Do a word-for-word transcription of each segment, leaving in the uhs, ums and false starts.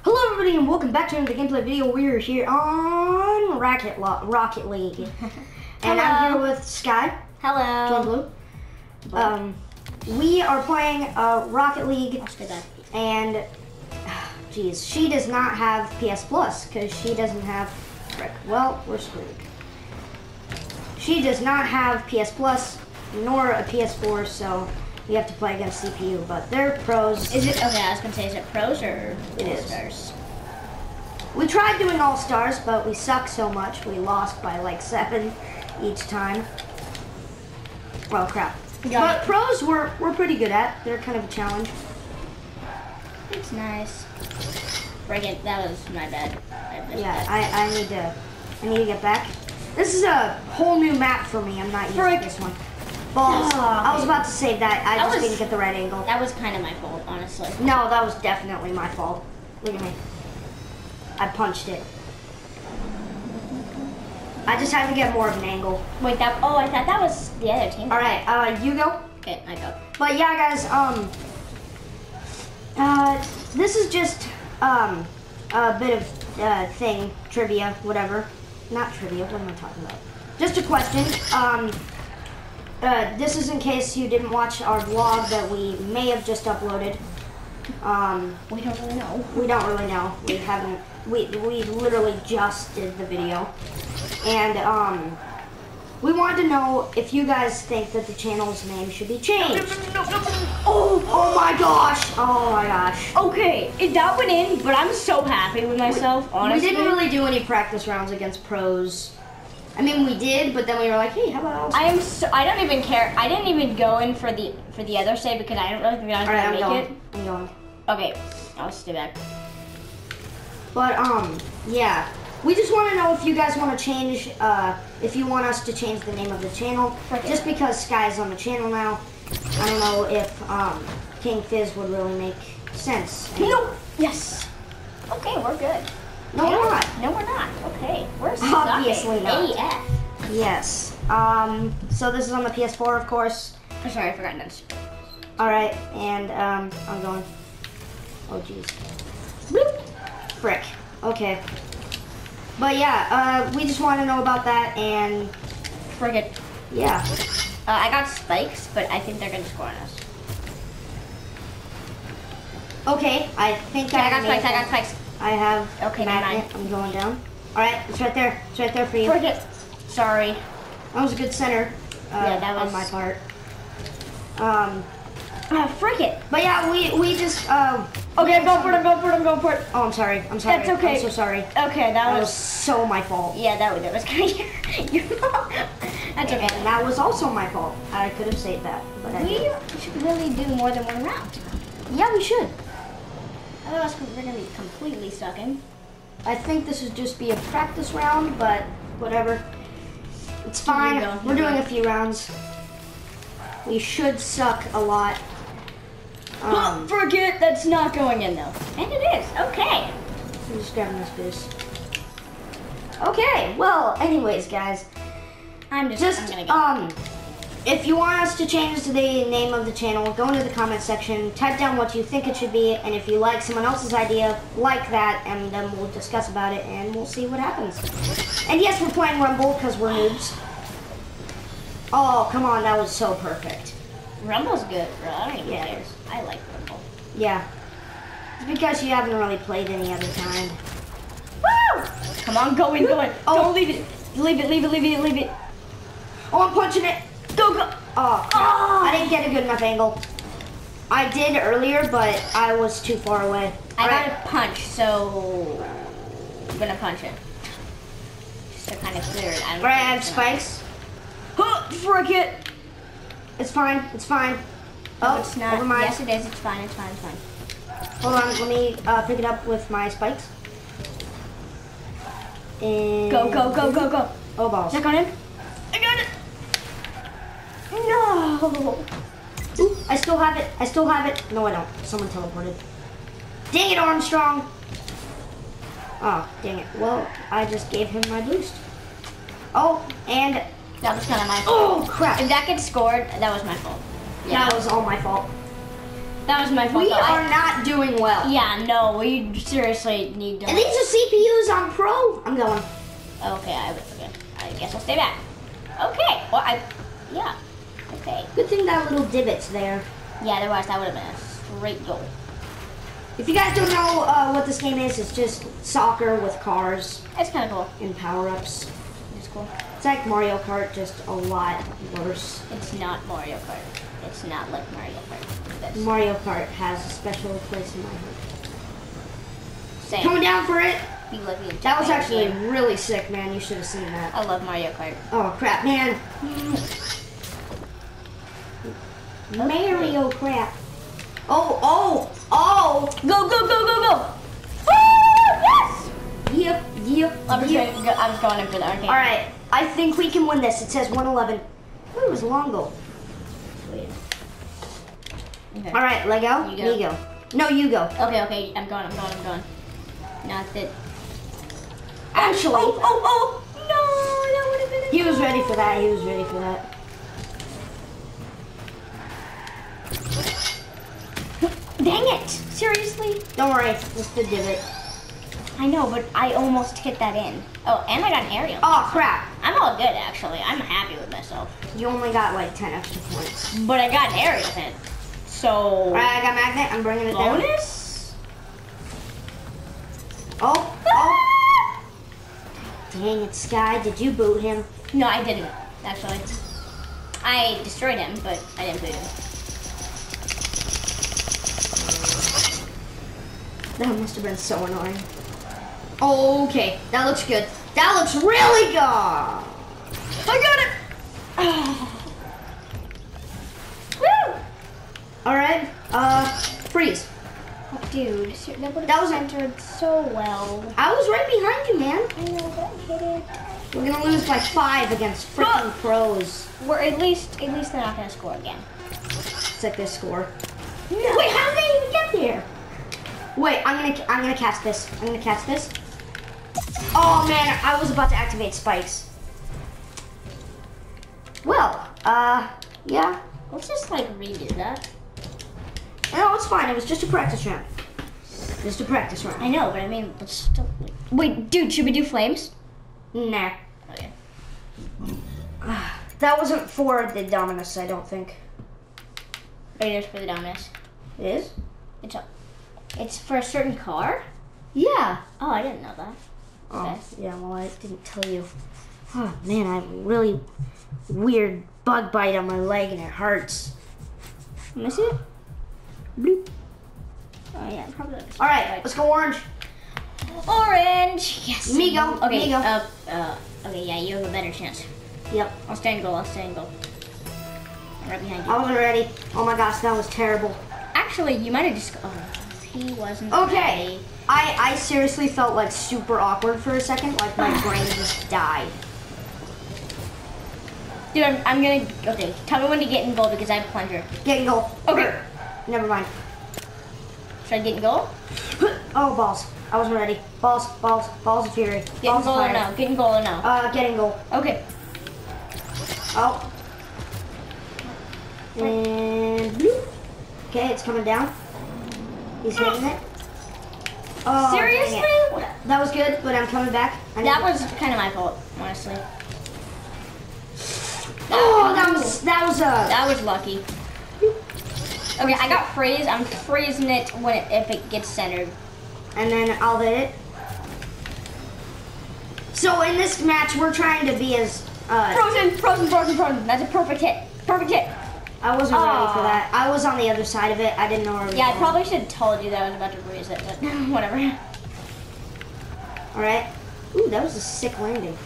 Hello everybody and welcome back to another gameplay video. We're here on Rocket, Lo Rocket League. And I'm here with Sky. Hello. Blue. Blue. Um, we are playing uh, Rocket League. And, geez, she does not have P S Plus because she doesn't have, frick, well, we're screwed. She does not have P S Plus nor a P S four, so we have to play against C P U, but they're pros. Is it, okay, I was gonna say, is it pros or it all is. stars? We tried doing all stars, but we suck so much, we lost by like seven each time. Well, crap. Got but it. pros we're, we're pretty good at. They're kind of a challenge. It's nice. Break it, that was my bad. I missed Yeah, that. I, I need to, I need to get back. This is a whole new map for me. I'm not used Frick. to this one. Balls. Oh, I was okay. about to say that. I That just was- didn't get the right angle. That was kind of my fault, honestly. No, that was definitely my fault. Look at me. I punched it. I just had to get more of an angle. Wait, that, oh, I thought that was the other team. All right, uh, you go. Okay, I go. But yeah, guys, um, uh, this is just um a bit of uh, thing, trivia, whatever. Not trivia. What am I talking about? Just a question. Um, uh, this is in case you didn't watch our vlog that we may have just uploaded. Um, We don't really know. we don't really know. We haven't. We we literally just did the video, and um. We wanted to know if you guys think that the channel's name should be changed. Oh, oh my gosh. Oh my gosh. Okay, it, that went in, but I'm so happy with myself, honestly. We didn't really do any practice rounds against pros. I mean, we did, but then we were like, hey, how about I am so, I don't even care. I didn't even go in for the for the other save because I don't really think I was All right, gonna I'm make going. I'm going. it. Okay, I'll stay back. But, um, yeah. We just want to know if you guys want to change, uh, if you want us to change the name of the channel. Okay. Just because Sky's on the channel now, I don't know if um, King Fizz would really make sense. No. Yes. Okay, we're good. No, we're not. No, we're not. Okay, we're Obviously sucking. not. A F. Yes. Um, so this is on the P S four, of course. I'm sorry, I forgot that. All right, and um, I'm going. Oh, jeez. Bloop. Frick. Okay. But yeah, uh, we just want to know about that, and Forget. yeah. Uh, I got spikes, but I think they're gonna score on us. Okay, I think Okay, I got may spikes. I got have- spikes. I have Okay, never magnet. I'm going down. All right, it's right there. It's right there for you. Forget. Sorry. That was a good center. Uh, Yeah, that was- on my part. Um, Uh, frick it. but yeah, we we just um. Okay, I'm going for it. I'm going for it. I'm going for it. Oh, I'm sorry. I'm sorry. That's okay. I'm so sorry. Okay, that, That was was. so my fault. Yeah, that was that was kind of your fault. That's okay. And that was also my fault. I could have saved that, but I We didn't. should really do more than one round. Yeah, we should. Otherwise, we're gonna be completely sucking. I think this would just be a practice round, but whatever. It's fine. go, We're you doing go. a few rounds. We should suck a lot. Um, Forget that's not going in though. And it is. Okay. I'm just grabbing this boost. Okay, well, anyways, guys. I'm just, Just, I'm gonna go. um, if you want us to change the name of the channel, go into the comment section, type down what you think it should be, and if you like someone else's idea, like that, and then we'll discuss about it, and we'll see what happens. And yes, we're playing Rumble, because we're noobs. Oh, come on, that was so perfect. Rumble's good, bro. I don't even Yeah, care. it is. I like Rumble. Yeah. It's because you haven't really played any other time. Woo! Come on, go in, go in. Oh. Don't leave it. Leave it, leave it, leave it, leave it. Oh, I'm punching it. Go, go. Oh, crap. Oh. I didn't get a good enough angle. I did earlier, but I was too far away. I All got right. a punch, so I'm gonna punch it. Just to kind of clear it. I don't All right, I think have it's gonna- spikes. Huh, frick it. It's fine. It's fine. No, Oh, it's not. never mind. Yes, it is. It's fine. It's fine. It's fine. Hold on. Let me uh, pick it up with my spikes. And Go, go, go, go, go. Oh, balls. Check on him. I got it. No. Ooh, I still have it. I still have it. No, I don't. Someone teleported. Dang it, Armstrong. Oh, dang it. Well, I just gave him my boost. Oh, and That was kind of my fault. oh crap. If that gets scored, that was my fault. That was all my fault. That was my fault. We though. are I, not doing well. yeah, no, we seriously need to. And these are C P Us on Pro. I'm going. Okay, I, okay. I guess I'll stay back. Okay, well, I, yeah, okay. Good thing that little divot's there. Yeah, otherwise that would have been a straight goal. If you guys don't know uh, what this game is, it's just soccer with cars It's kind of cool. and power-ups. It's cool. It's like Mario Kart, just a lot worse. It's not Mario Kart. It's not like Mario Kart. That's Mario Kart has a special place in my heart. same. Coming down for it. Be like the That was entire actually game. really sick, man. You should have seen that. I love Mario Kart. Oh, crap, man. Mario crap. Oh, oh, oh. Go, go, go, go, go! Woo! Yes! Yep, yep, I'm just, yep. going, I'm just going in for the arcade. All right, I think we can win this. It says one eleven. Ooh, it was a long goal. Wait. Okay. All right, Lego, You go. me go. No, you go. Okay, okay, I'm going, I'm going, I'm going. Not that. Actually, Oh, oh, oh! No, that would have been. he was ready for that. He was ready for that. Dang it! Seriously? Don't worry, it's the divot. I know, but I almost hit that in. Oh, and I got an aerial. Oh, crap. I'm all good, actually. I'm happy with myself. You only got like ten extra points. But I got an aerial hit. So. All right, I got magnet. I'm bringing it down. Bonus? Oh, oh. Dang it, Sky. Did you boot him? No, I didn't, actually. I destroyed him, but I didn't boot him. That must have been so annoying. Okay, that looks good. That looks really good. I got it. Woo! All right, uh, freeze. Oh, dude, ser- that would That have was- entered so well. I was right behind you, man. I know, don't hit it. We're gonna lose by five against freaking pros. We're at least, at least they're not gonna score again. It's like this score. No. Wait, how did they even get there? Wait, I'm gonna, I'm gonna catch this. I'm gonna catch this. Oh man, I was about to activate spikes. Well, uh, yeah. Let's just like redo that. No, it's fine. It was just a practice round. Just a practice round. I know, but I mean, let's still. Wait, dude, should we do flames? Nah. Okay. That wasn't for the Dominus, I don't think. Wait, there's for the Dominus. It is? It's a, it's for a certain car? Yeah. Oh, I didn't know that. Oh, Okay. yeah, well, I didn't tell you. Oh, man, I have a really weird bug bite on my leg and it hurts. Let me see it. Bloop. Oh yeah, probably. All right, let's go orange. Orange. Yes. Me go, Okay. me go. Uh, uh, okay. Yeah, you have a better chance. Yep. I'll stay in goal. I'll stay in goal. I'm right behind you. I wasn't ready. Oh my gosh, that was terrible. Actually, you might have just. Oh, he wasn't. Okay. ready. I, I seriously felt like super awkward for a second, like my brain just died. Dude, I'm, I'm gonna. Okay, tell me when to get in goal because I have plunger. Get in goal. Okay. Or- never mind. Should I get in goal? Oh, balls. I wasn't ready. Balls, balls, balls of fury. Get in Balls of goal or fire. no? Get in goal or no? Uh, get in goal. Okay. Oh. And bloop. Okay, it's coming down. He's hitting it. Oh, dang Seriously? it. That was good, but I'm coming back. I need That to- was kind of my fault, honestly. Oh, that was that was uh. That was lucky. Okay, I got freeze. I'm freezing it when it, if it gets centered. And then I'll hit it. So in this match, we're trying to be as uh. Frozen, frozen, frozen, frozen. That's a perfect hit. Perfect hit. I wasn't ready Aw. for that. I was on the other side of it. I didn't know where. it was Yeah, I going. probably should have told you that I was about to freeze it, but whatever. All right. Ooh, that was a sick landing.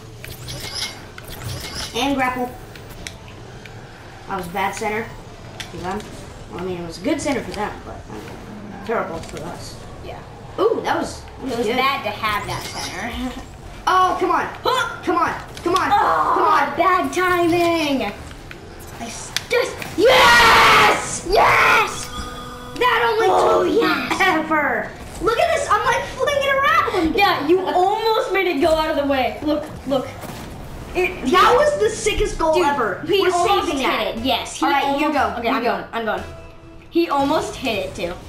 And grapple. I was bad center for them. Well, I mean, it was a good center for them, but uh, terrible for us. Yeah. Ooh, that was, that was It was good. bad to have that center. Oh, come on. Come on. Come on. Oh, Come on. bad timing. I s- just Yes! yes. That only Oh, took yes. forever. Look at this. I'm like flinging around. Yeah, you almost made it go out of the way. Look, look. It, That was the sickest goal Dude, ever. He We're almost saving hit that. it. Yes. He All right, you almost- go, Okay, you I'm go. going. I'm going. He almost hit it too.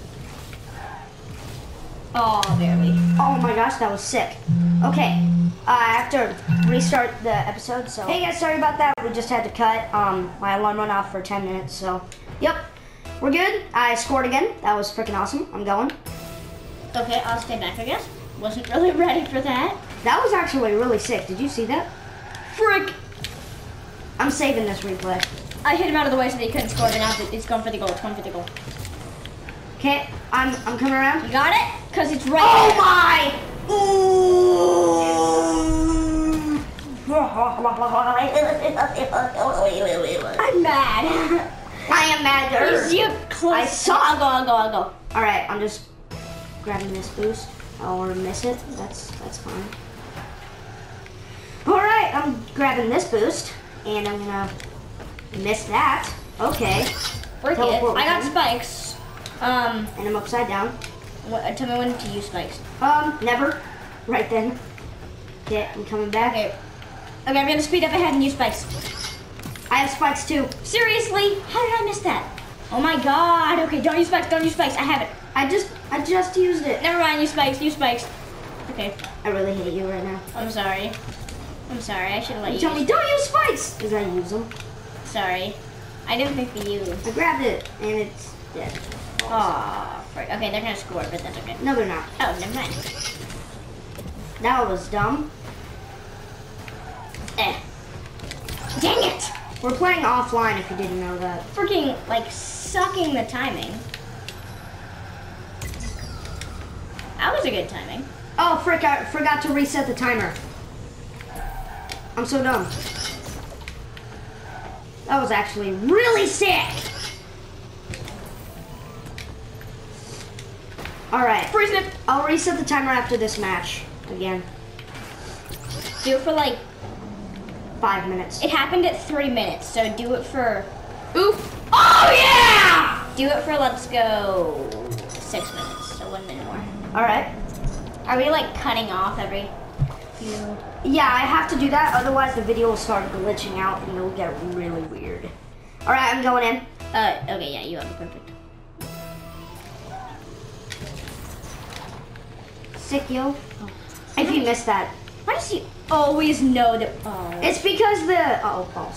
Oh, barely. Oh my gosh, that was sick. Okay, uh, I have to restart the episode, so. Hey guys, sorry about that. We just had to cut. Um, my alarm went off for ten minutes, so. Yep, we're good. I scored again. That was freaking awesome. I'm going. Okay, I'll stay back, I guess. Wasn't really ready for that. That was actually really sick. Did you see that? Frick! I'm saving this replay. I hit him out of the way so that he couldn't score, but now it's going for the goal. It's going for the goal. Okay, I'm I'm coming around. You got it? Because it's right Oh there. my! I'm mad. I am mad. Is you close? I suck. I'll go, I'll go, I'll go. All right, I'm just grabbing this boost. I'll miss it. That's that's fine. All right, I'm grabbing this boost, and I'm gonna miss that. Okay, Frick it. Teleport I got with him. spikes. Um, and I'm upside down. what, tell me when to use spikes. Um, never. Right then. Okay, I'm coming back. Okay. Okay, I'm gonna speed up ahead and use spikes. I have spikes too. Seriously? How did I miss that? Oh my god. Okay, don't use spikes, don't use spikes. I have it. I just I just used it. Never mind, use spikes, use spikes. Okay, I really hate you right now. I'm sorry. I'm sorry, I should have let You you tell me use don't use spikes, because I use them. Sorry. I didn't think for you. I grabbed it and it's dead. Aw, frick. Okay, they're gonna score, but that's okay. No, they're not. Oh, never mind. That was dumb. Eh. Dang it! We're playing offline if you didn't know that. Freaking, like, sucking the timing. That was a good timing. Oh, frick, I forgot to reset the timer. I'm so dumb. That was actually really sick. All right, Freeze it! I'll reset the timer after this match again. Do it for, like, Five minutes. it happened at three minutes, so do it for, Oof. Oh, yeah! do it for, let's go, six minutes, so one minute more. All right. Are we, like, cutting off every few? Yeah, I have to do that, otherwise the video will start glitching out and it'll get really weird. All right, I'm going in. Uh, okay, yeah, you have it perfect. Sick, yo. If you missed that. Why does he always know that? Oh. It's because the, oh, balls.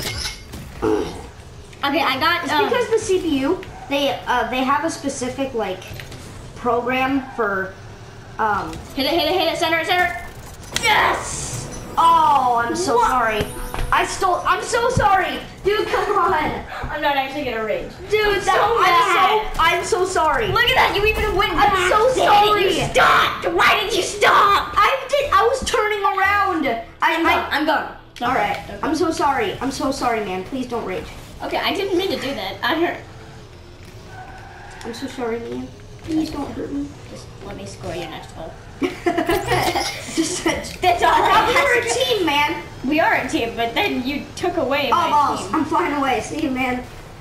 Okay, I got. It's um, because the C P U, they uh, they have a specific like program for um. hit it, hit it, hit it, center it, center it. Yes. Oh, I'm so What? sorry. I stole. I'm so sorry, dude. Come on, I'm not actually gonna rage. dude. I'm that, so I'm mad. so I'm so sorry. Look at that! You even went. I'm back. so Dang it, sorry. You stopped. Why did you stop? I did. I was turning around. I. I'm I gone. I'm gone. all right. I'm so sorry. I'm so sorry, man. Please don't rage. Okay, I didn't mean to do that. I hurt. I'm so sorry, man. Please don't hurt me. Just let me score your next goal. Just That's all. I thought we I were a asked. team, man. We are a team, but then you took away Oh, my balls. team. I'm flying away. See you, man.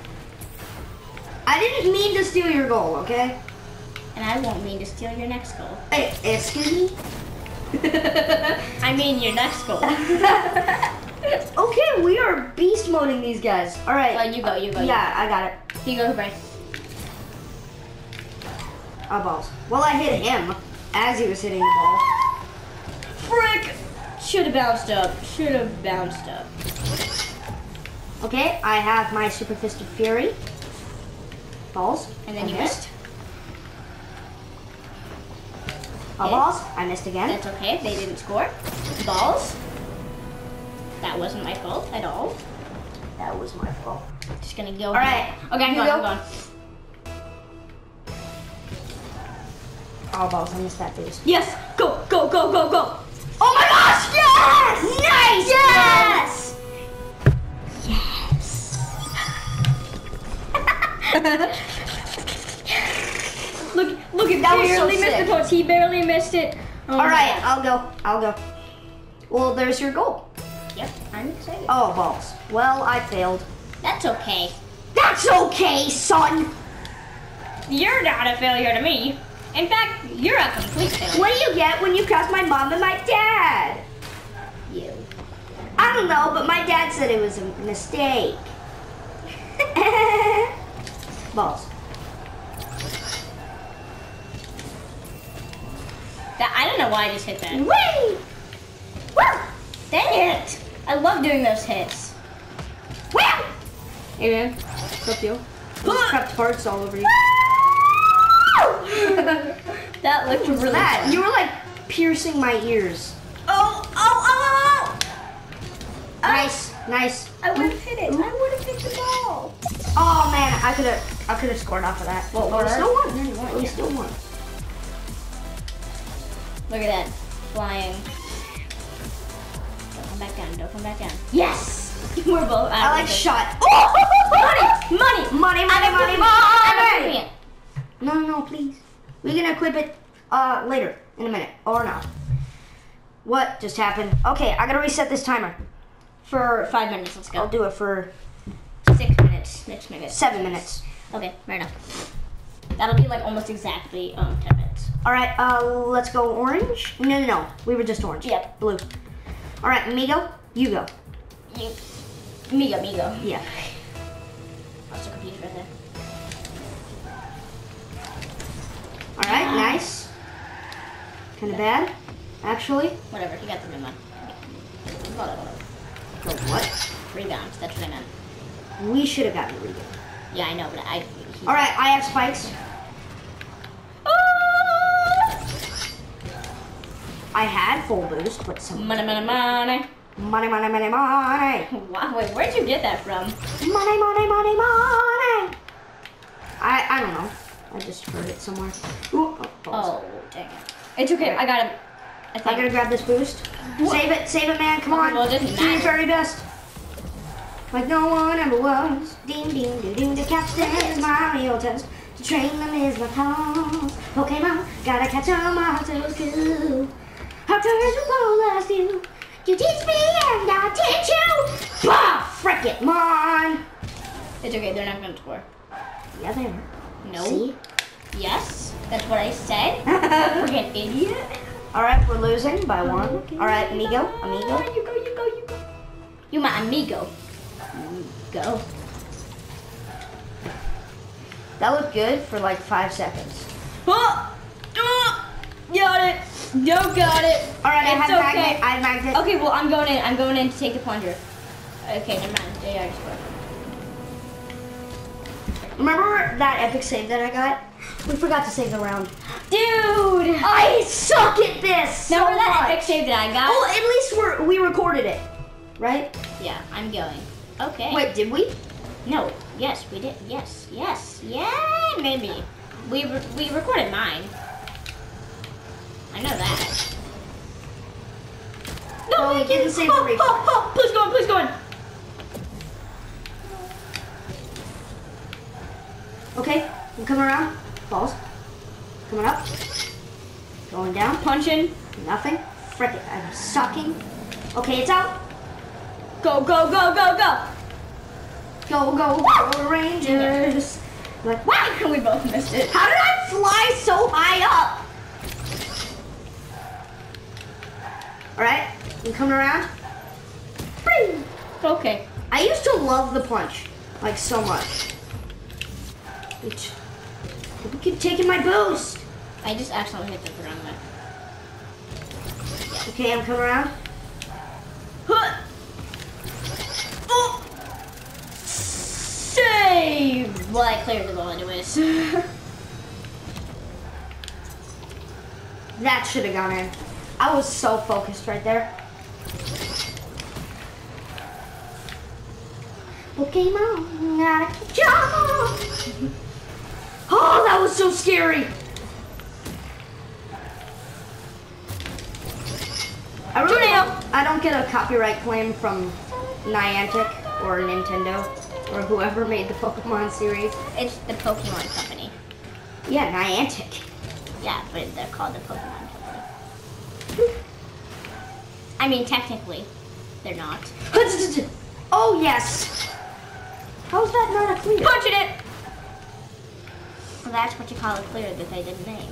I didn't mean to steal your goal, okay? And I won't mean to steal your next goal. Hey, excuse me? I mean your next goal. Okay, we are beast moding these guys. All right. Well, you go, you go. Yeah, I got it. You go, Bryce. Oh, balls. Well, I hit him as he was hitting the ball. Frick! Should have bounced up. Should have bounced up. Okay, I have my Super Fist of Fury. Balls. And then I you missed. Oh, Okay. balls. I missed again. That's okay. They didn't score. Balls. That wasn't my fault at all. That was my fault. Just gonna go. All right. Okay, I'm You going. go. I'm going. Oh, balls. I missed that boost. Yes! Go, go, go, go, go! Oh my gosh! Yes! Nice! Yes! Look, look, it That was so barely missed sick. the post. He barely missed it. Oh All my right, God. I'll go. I'll go. Well, there's your goal. Yep, I'm excited. Oh, balls. Well, I failed. That's okay. That's okay, son. You're not a failure to me. In fact, you're a complete failure. What do you get when you cross my mom and my dad? You. I don't know, but my dad said it was a mistake. Balls. know why I just hit that. Whee! Woo! Dang it! I love doing those hits. Woo! Hey man, what's up, yo? Just prepped parts all over you. That looked really that? fun. You were like piercing my ears. Oh, oh, oh, oh! Nice, nice. I would have hit it. I would have hit the ball. Oh man, I could have, I could have scored off of that. Well, we still won. No, you won, We yeah. still won. Look at that. Flying. Don't come back down. Don't come back down. Yes! We're both out I of like this. shot. Money! Money! Money, money, I'm money, equipping- money. I'm equipping it. No, no, no, please. We can equip it uh, later, in a minute, or not. What just happened? Okay, I gotta reset this timer. For five minutes, let's go. I'll do it for Six minutes. Six minutes. seven minutes. Okay, right now. That'll be like almost exactly um ten minutes. All right, uh, let's go orange. No, no, no. We were just orange. Yep. Blue. All right, Migo, you go. You, Migo, Migo. Yeah. I'm so confused right there. All right, nice. Kind of bad, actually. Whatever, he got the rebound. Whatever, whatever. The what? Rebounds, that's what I meant. We should have gotten a rebound. Yeah, I know, but I. He, All right, I have spikes. I had full boost, but some Money, money, money. money, money, money, money, Wow, wait, where'd you get that from? money, money, money, money. I I don't know. I just heard it somewhere. Ooh, oh, balls. Oh, dang it. It's okay, I got him. I I think. gotta grab this boost. Save it, save it, man. Come Okay, on. well, it doesn't Do your matter. very best. Like no one ever was. Ding, ding, ding, ding. The captain is my real test. To train them is my cause. Pokemon, gotta catch 'em all toes too. How turns will last you. You teach me and I'll teach you. Bah! Frick it, come on. It's okay, they're not gonna score. Yeah, they are. No. See? Yes, that's what I said. Freaking idiot. All right, we're losing by one. All right, amigo, amigo. You go, you go, you go. You my amigo. Go. That looked good for like five seconds. Oh, oh, got it. No, got it. All right, I It's have okay. magnet. I have magnet. Okay, well, I'm going in. I'm going in to take the plunger. Okay, never mind. They already scored. Remember that epic save that I got? We forgot to save the round. Dude! I suck at this. So Remember that much. epic save that I got? Well, at least we're we recorded it, right? Yeah, I'm going. Okay. Wait, did we? No. Yes, we did. Yes. Yes. Yeah, maybe. We re we recorded mine. I know that. No, we didn't save the oh, replay. oh, oh, please go on, please go on. Okay, I'm coming around. Balls. Coming up. Going down. Punching. Nothing. Frick it, I'm sucking. Okay, it's out. Go, go, go, go, go. Go, go, go, Rangers. Like, Wow, we both missed it. how did I fly so high up? All right, you coming around? Bing. Okay. I used to love the punch, like so much. It's, you keep taking my boost. I just accidentally hit the wrong way. Okay, I'm coming around. Huh. Oh. Save! Well, I cleared the ball anyways. That should have gone in. I was so focused right there. Pokemon, gotta catch 'em. Oh, that was so scary. I really Tornado. don't, I don't get a copyright claim from Niantic or Nintendo or whoever made the Pokemon series. It's the Pokemon Company. Yeah, Niantic. Yeah, but they're called the Pokemon Company. I mean, technically, they're not. Oh, yes. How's that not a clear? Punching it! Well, that's what you call a clear that they didn't name.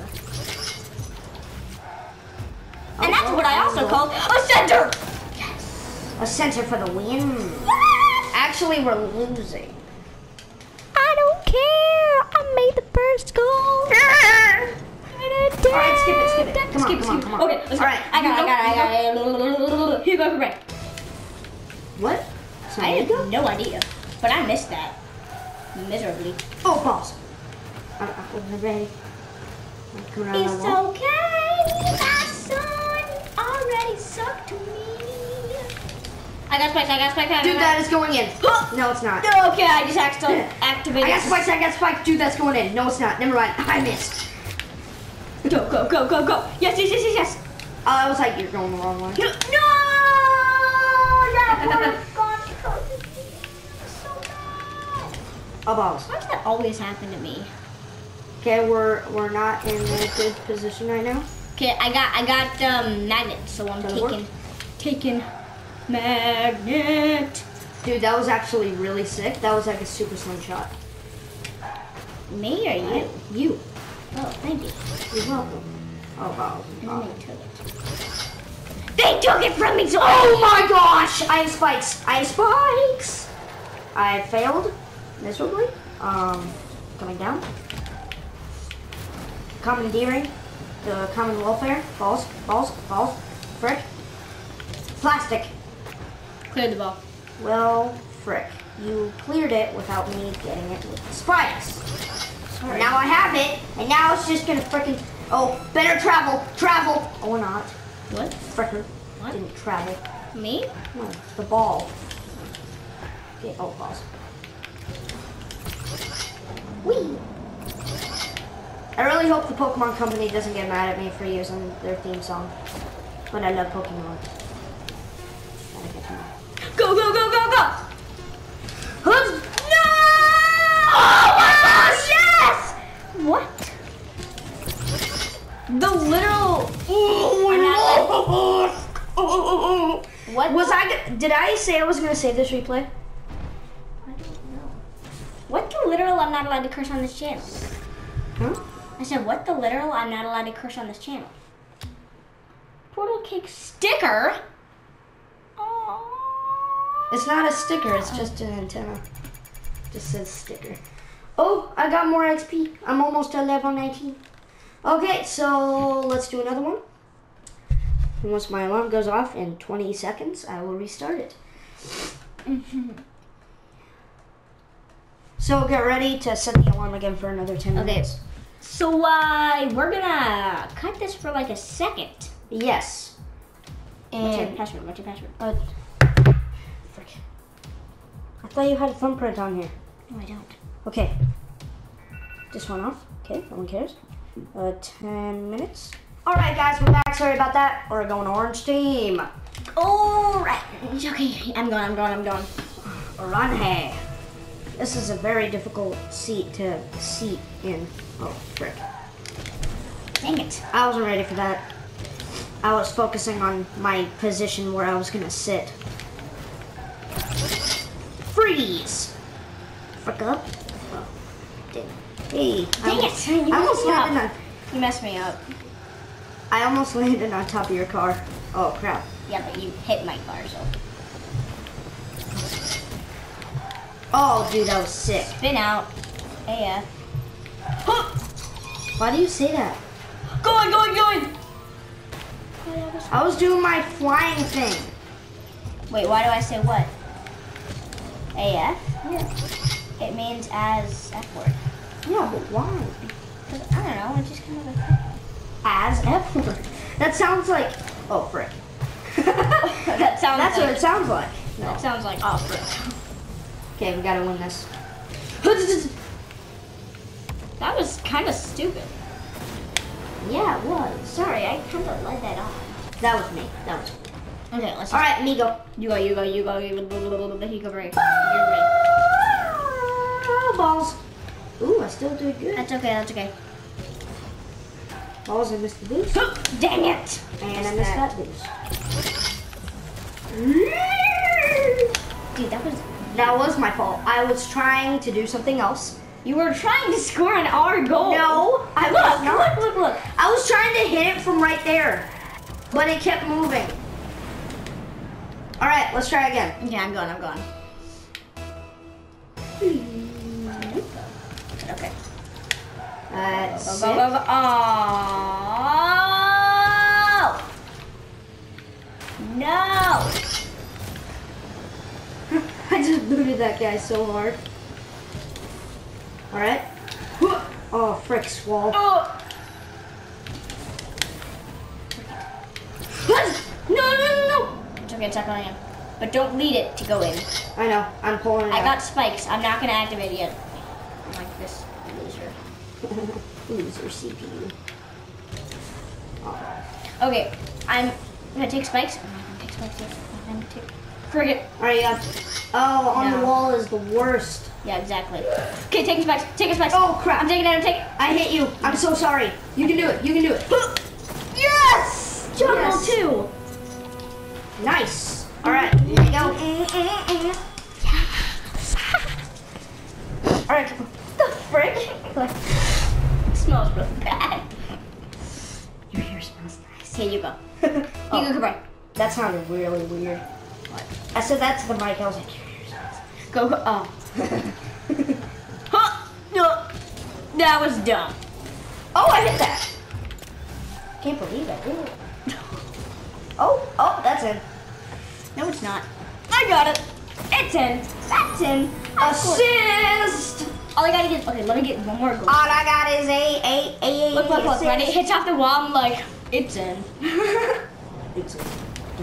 And that's what I also call a center! A center for the win. Actually, we're losing. I don't care! I made the first goal! All right, skip it, skip it. Come come keep on, it, come on, keep come it. on. Okay, let's All go. right, I got it, you I got it, I go, got it. Here you go for break. What? I have no idea, but I missed that miserably. Oh, balls. I, I wasn't ready. I'm coming around It's that wall. okay, my son already sucked to me. I got spikes, I got spikes, I got Dude, that is going in. No, it's not. Okay, I just accidentally activated. I got spikes, I got spikes. Dude, that's going in. No, it's not. Never mind. I missed. Go, go, go, go, go. Yes, yes, yes, yes, yes. Oh, I was like, you're going the wrong way. No! That would have gone so bad. Oh, balls. Why does that always happen to me? Okay, we're we're not in a good position right now. Okay, I got I got um magnet, so I'm Does it work? taking taking magnet. Dude, that was actually really sick. That was like a super slingshot. Me or you? You. Oh, thank you. You're welcome. Oh, balls. And Oh. then they took it. They took it from me, so Oh my gosh! I have spikes. I have spikes. I failed miserably. Um, coming down. Commandeering the common welfare. Balls, balls, balls. Frick. Plastic. cleared the ball. Well, frick. You cleared it without me getting it with the spikes. Sorry. Now I have it, and now it's just gonna frickin' oh, better travel, travel. Or not. What? Fricker. What? Didn't travel. Me? No, it's the ball. Okay, oh, balls. Whee! I really hope the Pokemon Company doesn't get mad at me for using their theme song. But I love Pokemon. Gotta get them. Go, go, go, go, go! Hoods! No! Oh my gosh, yes! What? The literal. Oh, no! What? Was I? Did I say I was gonna save this replay? I don't know. What the literal I'm not allowed to curse on this channel? Huh? I said, what the literal I'm not allowed to curse on this channel? Portal cake sticker? Aww. It's not a sticker. It's just an antenna. Just says sticker. Oh, I got more X P. I'm almost at level nineteen. Okay, so let's do another one. And once my alarm goes off in twenty seconds, I will restart it. So get ready to set the alarm again for another ten Okay. minutes. So, uh, we're gonna cut this for like a second. Yes. What's your And password? What's your password? uh, frick. I thought you had a thumbprint on here. No, I don't. Okay. This one off. Okay, no one cares. Uh, ten minutes. All right, guys, we're back. Sorry about that. We're going orange team. Alright. Okay, I'm going, I'm going, I'm going. Run hey. This is a very difficult seat to seat in. Oh, frick. Dang it. I wasn't ready for that. I was focusing on my position where I was gonna sit. Freeze. Frick up. Oh, dang. Hey. I Dang almost- it. You I almost messed me landed up. on. You messed me up. I almost landed on top of your car. Oh crap. Yeah, but you hit my car, so. Oh, dude, that was sick. Spin out. Hey, yeah. Why do you say that? Going, going, going! I was doing my flying thing. Wait, why do I say what? A F? Yeah. It means as F word. Yeah, but why? 'Cause, I don't know, it's just kind of a... As F word. That sounds like. Oh, frick. That sounds That's like... what it sounds like. No. That sounds like, oh, frick. Okay, we gotta win this. That was kind of stupid. Yeah, it was. Sorry, I kind of led that on. That was me. That was me. Okay, let's just... All right, me go. You go, you go, you go, you go, you go, break. Ah, balls. Ooh, I still did good. That's okay, that's okay. Balls, I missed the boost. Dang it! And I missed that boost. Dude, that was... That was my fault. I was trying to do something else. You were trying to score an our goal. No, I look, was not. Look, look, look. I was trying to hit it from right there, but it kept moving. All right, let's try again. Okay, I'm going, I'm going. Okay. That's Go, go, go, go. Aww. just booted that guy so hard. Alright. Oh, frick, Squall. Oh! No, no, no, no! It's okay, it's not going in. But don't lead it to go in. I know, I'm pulling it I out. got spikes. I'm not gonna activate it yet. I'm like this loser. Loser C P U. Oh. Okay, I'm gonna take spikes. I'm not gonna take spikes yet. I'm gonna take cricket. Alright, yeah. Oh, on No. the wall is the worst. Yeah, exactly. Okay, take spikes. Take spikes. Oh, crap. I'm taking it. I'm taking it. I hit you. I'm so sorry. You can do it. You can do it. Yes! Juggle Yes. two. Nice. Alright, here you go. Alright. The frick? It smells really bad. Your hair smells nice. Here you go. Oh. You go, goodbye. That sounded really weird. What? I said that to the mic. I was like, your hair smells nice. Go, go. Oh. Huh? No. That was dumb. Oh, I hit that. Can't believe I did it. Oh, oh, that's in. No, it's not. I got it. It's in. That's in. Assist. All I gotta get. Okay, let me get one more goal. All I got is a, a, a, a, Look, look, look. assist. When it hits off the wall, I'm like, it's in. It's in.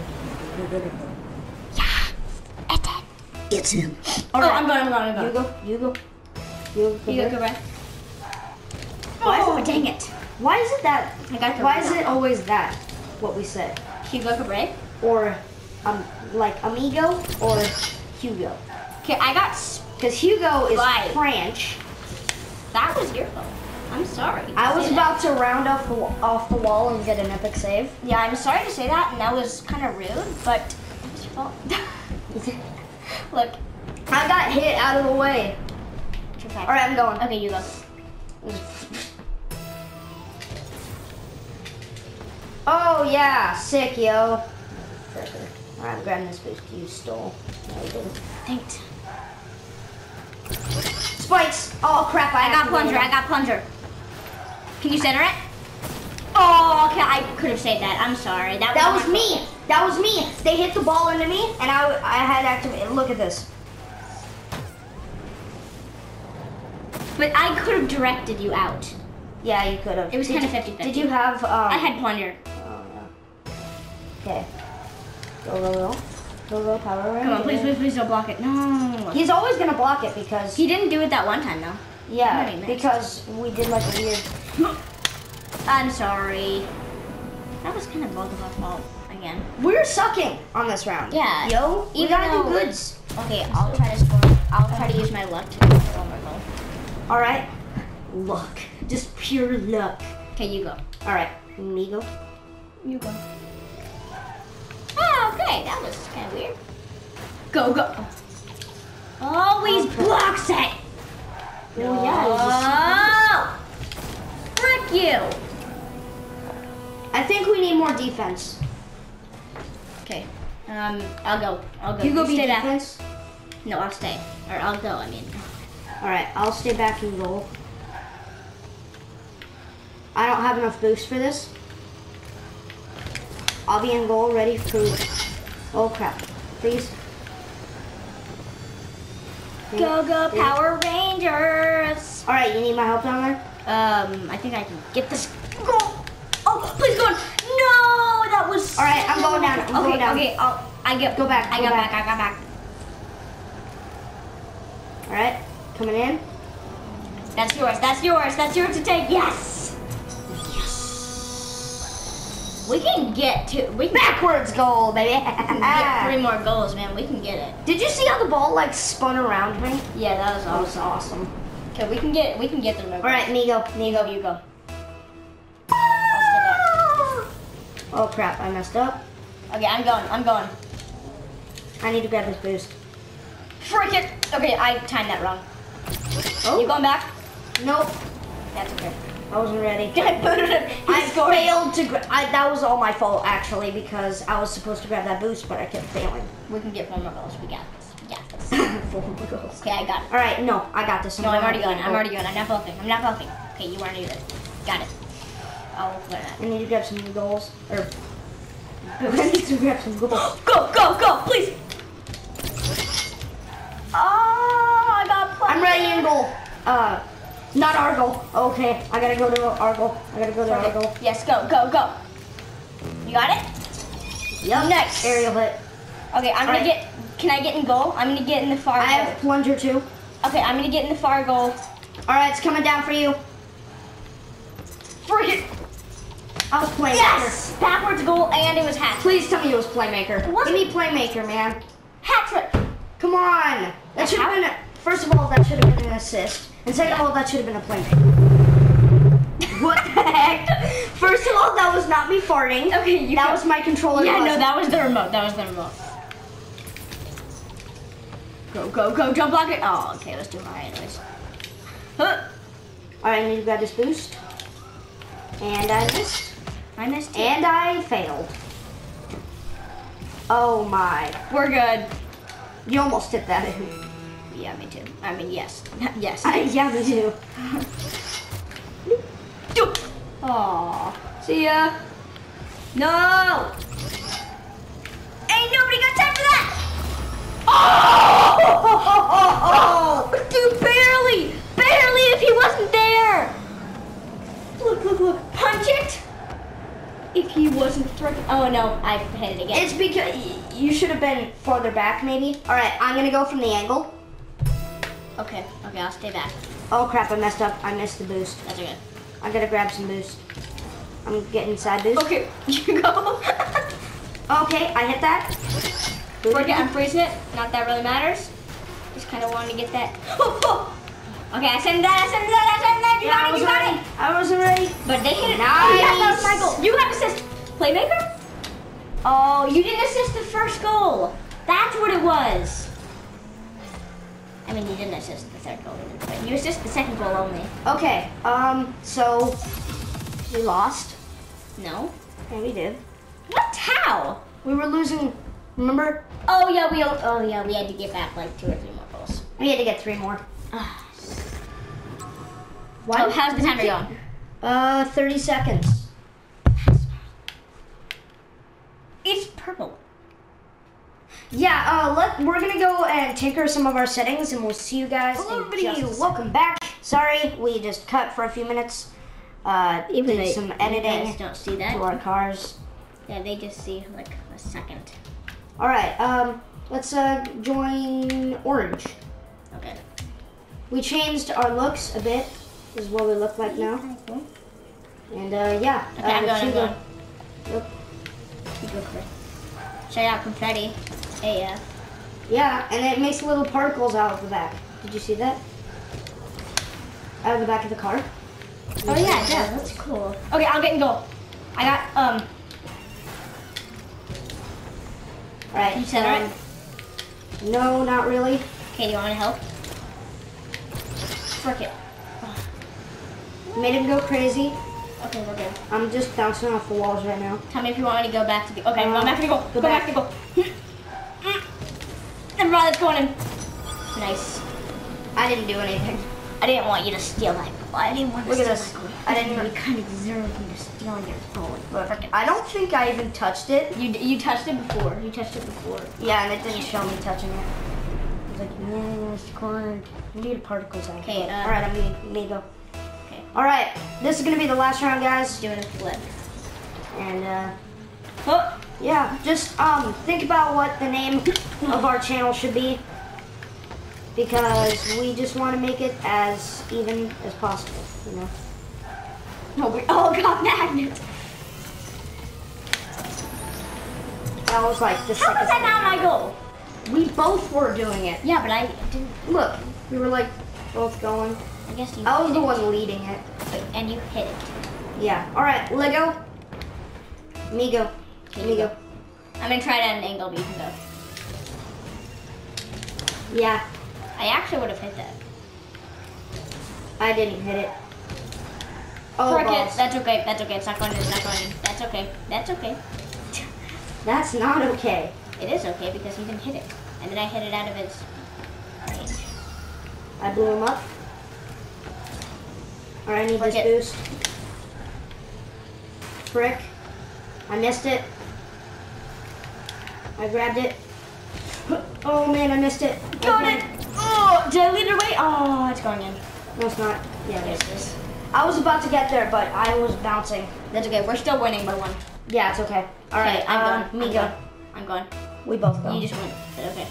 It's in. It's in. Oh, I'm going, I'm going, I'm You going. go, you go. You go. You go, goodbye. Why is Oh, it- dang it. Why is it that? I got the Why is rebound. it always that? What we said, Hugo Cabre. or um, like amigo or Hugo? Okay, I got. s- Because Hugo is Right. French. That was your fault. I'm sorry. to I was say about to round off the wa- off the wall and get an epic save. that. Yeah, I'm sorry to say that, and that was kind of rude, but it's your fault. Look. I got hit out of the way. It's okay. All right, I'm going. Okay, you go. Oh yeah, sick yo. Perfect. All right, I'm grabbing this boost you stole. No, you didn't. Thanks. Spikes. Oh crap! I I got plunger. I got plunger. Can you center it? Oh, okay. I could have saved that. I'm sorry. That was, That my was me. fault. That was me. They hit the ball into me, and I I had activated. Look at this. But I could have directed you out. Yeah, you could have. It was Did kinda you- fifty fifty. Did you have? Um, I had plunger. Oh yeah. Okay. Go go go. Go go power ranger. Come on, please, please, please don't block it. No. He's always gonna block it because He didn't do it that one time though. yeah, Really nice. because we did like a weird. I'm sorry. That was kind of both of our fault again. We're sucking on this round. Yeah. Yo, we Even gotta though- do goods. Okay, I'll try to score. I'll try to use my luck to score one more goal. All right. Luck. Just pure luck. Okay, you go. All right. Me go. You go. Oh, okay. That was kind of weird. Go, go. Always Okay. blocks it. Oh yeah. Oh, frick you. I think we need more defense. Okay. Um, I'll go. I'll go. You go be stay back. defense. No, I'll stay. Or I'll go. I mean. All right. I'll stay back and goal. I don't have enough boost for this. I'll be in goal, ready for. Oh crap! Please. Go, go, Power Rangers. All right. You need my help down there. Um, I think I can get this. Go. Oh, please go. No, that was. All right, I'm going down, I'm okay, going down. okay. I'll. I get. Go back, I go got back. back. I got back. All right. Coming in. That's yours. That's yours. That's yours to take. Yes. We can get to. We can Backwards goal, baby. get three more goals, man. We can get it. Did you see how the ball like spun around me? Yeah, that was That was awesome. awesome. Okay, we can get. We can get them. All right, me go. You go. You go. I'll stay back. Oh crap! I messed up. Okay, I'm going. I'm going. I need to grab this boost. Frick it. Okay, I timed that wrong. Oh You going back? nope. That's okay. I wasn't ready. I put it. I failed to grab. That was all my fault actually because I was supposed to grab that boost, but I kept failing. We can get four more goals. We got this. We got this. Four more goals. Okay, I got it. All right, no, I got this. No, I'm already going. going. I'm already going. I'm not bulking. I'm not bulking. Okay, you want to do this. Got it. I'll put it I need to grab some goals. Or I need to grab some goals. Go, go, go, please. I'm ready in goal. Uh, not our goal. Okay, I gotta go to our goal. I gotta go to our goal. Yes, go, go, go. You got it? Yep. Nice. Aerial hit. Okay, I'm All gonna right. get, can I get in goal? I'm gonna get in the far I goal. have plunger too. Okay, I'm gonna get in the far goal. All right, it's coming down for you. Freaking. I was playmaker. Yes! Backwards goal, and it was hat trick. Please tell me it was playmaker. It wasn't. Give me playmaker, man. Hat trick. Come on. That should have How? been, a, first of all, that should have been an assist. And second of all, that should have been a playmaker. What the heck? First of all, that was not me farting. Okay, you That go. was my controller. Yeah, no, buzzing. that was the remote. That was the remote. Go, go, go, jump block it. Oh, okay, let's do it right anyways. Huh. All right, I need to grab this boost. And I missed. I missed it. And I failed. Oh my. We're good. You almost hit that. Yeah, me too. I mean, yes. Yes. I, yeah, me too. Aw. See ya. No. Ain't nobody got time for that. Oh! Dude, barely. Barely if he wasn't there. Look, look, look. Punch it. If he wasn't freaking. Oh no, I hit it again. It's because y- you should have been farther back, maybe. All right, I'm gonna go from the angle. Okay, okay, I'll stay back. Oh crap, I messed up. I missed the boost. That's okay. I gotta grab some boost. I'm getting side boost. Okay, you go. Okay, I hit that. Forget, I'm freezing it. Not that really matters. Just kind of wanted to get that. Okay, I sent that, I sent that, I sent that. You Yeah, I got it, was you got ready. it. I wasn't ready. But they hit it. Nice. Oh, yes, that was my goal. You got assist. Playmaker? Oh, you didn't assist the first goal. That's what it was. I mean, you didn't assist the third goal either, but you assist the second goal only. Okay, um, so we lost. No? Yeah, we did. What? How? We were losing. Remember? Oh yeah, we. Oh yeah, we had to get back like two or three more goals. We had to get three more. Why? Oh, how's the timer going? Uh, thirty seconds. It's purple. Yeah, uh, let, we're gonna go and tinker some of our settings and we'll see you guys Hello, in just a everybody. second. Welcome back. Sorry, we just cut for a few minutes. Uh, Even did they, some you editing guys don't see to that. our cars. Yeah, they just see like a second. All right, um, let's uh, join Orange. Okay. We changed our looks a bit. This is what we look like now. And uh, yeah. Okay, uh, I'm going, I'm Hugo- going. Yep. You go for it. Shout out confetti. A F. Yeah, and it makes little particles out of the back. Did you see that? Out of the back of the car. Oh yeah, yeah, that's cool. Okay, I'm getting goal. I got um. All right. You center um, No, not really. Okay, do you want me to help? Frick it. Made him go crazy. Okay, we're good. I'm just bouncing off the walls right now. Tell me if you want me to go back to the. Okay, I'm Uh, going back to the goal. go Go, back. back. to the goal. Never mind, it's going in. Nice. I didn't do anything. I didn't want you to steal that goal. I didn't want to Look at steal this. that goal. I didn't You even- kind of deserve me to steal your goal. Frick it. I don't think I even touched it. You you touched it before. You touched it before. Yeah, and it didn't show me touching it. It was like, yeah, it's cornered. We need particles out. Okay, uh, All right, I'm gonna, I'm gonna go. Okay. All right, this is gonna be the last round, guys. Doing a flip. And uh, Oh. yeah, just um, think about what the name of our channel should be, because we just want to make it as even as possible, you know. No, we all got magnets. That was like the How second was that thing. not my goal? We both were doing it. Yeah, but I didn't. Look, we were like both going. I guess you. I was hit the it. one leading it. Wait, and you hit it. Yeah. All right, Lego. Me go. Okay, Me you go. go. I'm gonna try it at an angle, but you can go. Yeah, I actually would have hit that. I didn't hit it. Oh, Frick it. balls. That's okay. That's okay. It's not going in. It's not going in. That's okay. That's okay. That's not okay. It is okay because you didn't hit it, and then I hit it out of its range. I blew him up. All right, I need Frick this it. boost. Frick. I missed it. I grabbed it. Oh man, I missed it. Got Okay. it. Oh, did I lead it away? Oh, it's going in. No, it's not. Yeah, Yes, it it is. is. I was about to get there, but I was bouncing. That's okay. We're still winning by one. Yeah, it's okay. All right, Okay, I'm um, going. me I'm go. going. I'm going. We both go. You just win. But okay.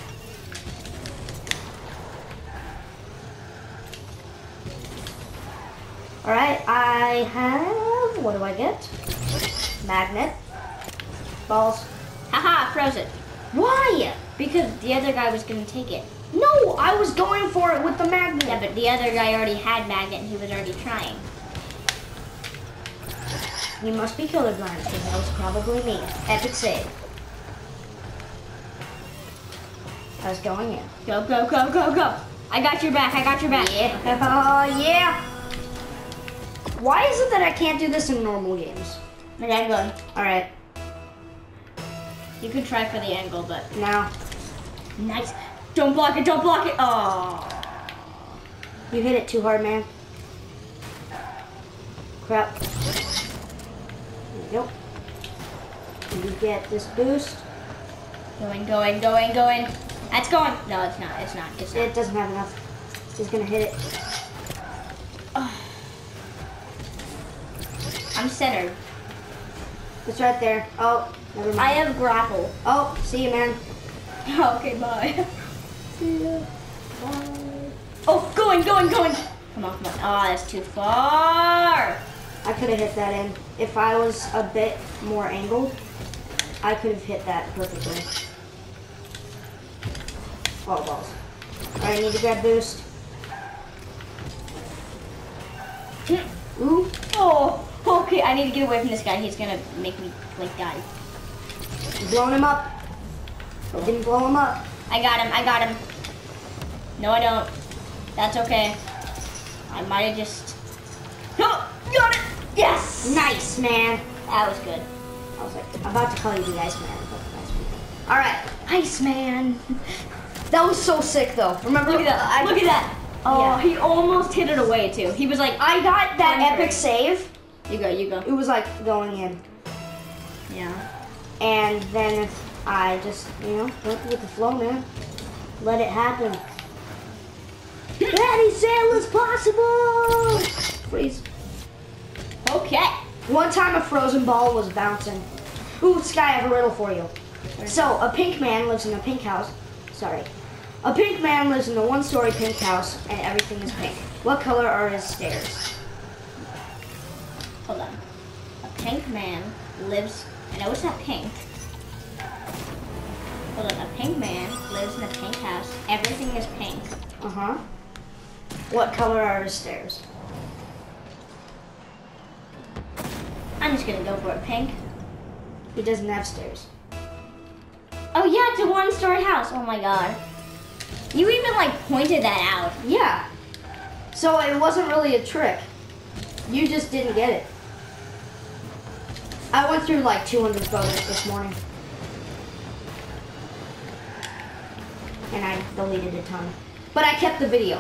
All right, I have. What do I get? Magnet. Balls. Haha, froze it. Why? Because the other guy was gonna take it. No, I was going for it with the magnet. Yeah, but the other guy already had magnet and he was already trying. You must be colorblind, because that was probably me. Epic save. I was going in. Go, go, go, go, go. I got your back. I got your back. Yeah. Oh, yeah. Why is it that I can't do this in normal games? Okay, I'm going. All right, You can try for the angle, but now nice. Don't block it. Don't block it. Oh. you hit it too hard, man. Crap. There you go. You get this boost. Going, going, going, going. That's going. No, it's not. It's not. It's not. It doesn't have enough. Just gonna hit it. I'm centered. It's right there. Oh, never mind. I have grapple. Oh, see you, man. Okay, bye. See ya. Bye. Oh, going, going, going. Come on, come on. Oh, that's too far. I could have hit that in. If I was a bit more angled, I could have hit that perfectly. Oh, balls. Alright, I need to grab boost. Ooh. Oh, okay. I need to get away from this guy. He's gonna make me like die. Blowing him up. I didn't blow him up. I got him. I got him. No, I don't. That's okay. I might have just. Oh, got it. Yes. Nice, man. That was good. I was like, I'm about to call you the Iceman. Alright, Iceman. That was so sick, though. Remember? Look at that. I, Look at that. Oh, Yeah. he almost hit it away too. He was like, I got that Wondering. epic save. you go, you go. It was like going in. Yeah. And then I just, you know, went with the flow, man. Let it happen. Daddy said it was possible! Freeze. Okay. One time a frozen ball was bouncing. Ooh, Sky, I have a riddle for you. So, a pink man lives in a pink house. Sorry. A pink man lives in a one-story pink house, and everything is pink. What color are his stairs? Hold on. A pink man lives. I know it's not pink. Hold on. A pink man lives in a pink house. Everything is pink. Uh-huh. What color are his stairs? I'm just gonna go for it. Pink. He doesn't have stairs. Oh yeah, it's a one-story house. Oh my god. You even like pointed that out. Yeah. So it wasn't really a trick. You just didn't get it. I went through like two hundred photos this morning. And I deleted a ton. But I kept the video.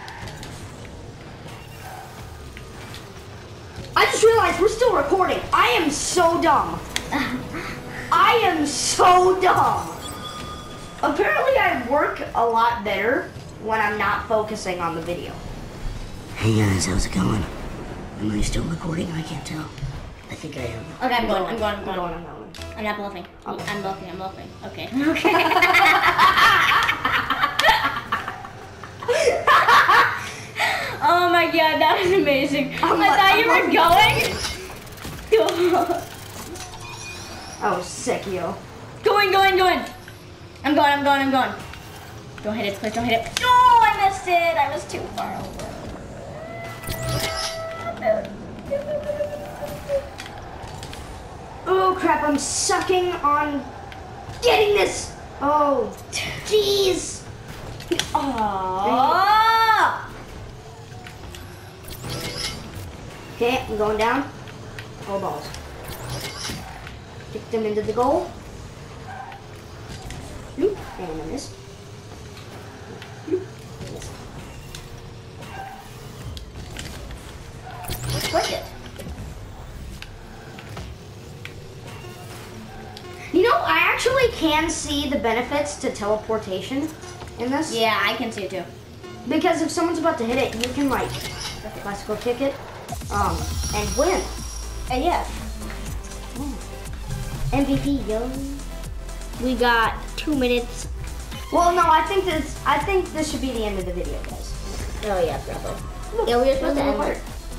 I just realized we're still recording. I am so dumb. I am so dumb. Apparently I work a lot better when I'm not focusing on the video. Hey guys, how's it going? Am I still recording? I can't tell. I think I am. Okay, I'm going. I'm going. I'm I'm going. going, I'm going. I'm not bluffing. Okay. I'm bluffing. I'm bluffing. Okay. Oh my god, that was amazing. I'm I like- thought I'm you were going. I was sick, yo. Going, going, going. I'm going, I'm going, I'm going. Don't hit it, please don't hit it. No, I missed it. I was too far over. Oh crap, I'm sucking on getting this. Oh, jeez. Oh. Okay, I'm going down. Oh, balls. Kick them into the goal. Oop, and I missed. Oop, missed. Click it. You know, I actually can see the benefits to teleportation in this. Yeah, I can see it too. Because if someone's about to hit it, you can like classical kick it, um, and win. And yeah. M V P, yo. We got two minutes. Well, no, I think this. I think this should be the end of the video, guys. Oh yeah, probably. Yeah, we were supposed to end it.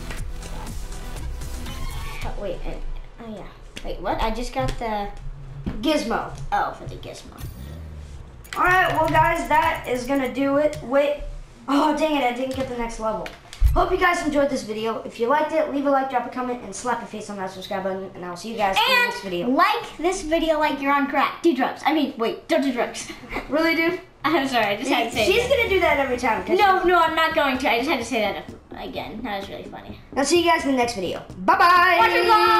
Oh, wait, uh, oh yeah. Wait, what? I just got the Gizmo. oh for the gizmo. All right, well, guys, that is gonna do it. Wait. Oh, dang it! I didn't get the next level. Hope you guys enjoyed this video. If you liked it, leave a like, drop a comment, and slap your face on that subscribe button. And I'll see you guys in the next video. And like this video like you're on crack. Do drugs. I mean, wait, don't do drugs. Really, dude? I'm sorry, I just had to say She's that. gonna do that every time. No, no, I'm not going to. I just had to say that again. That was really funny. I'll see you guys in the next video. Bye bye. Watch your vlog.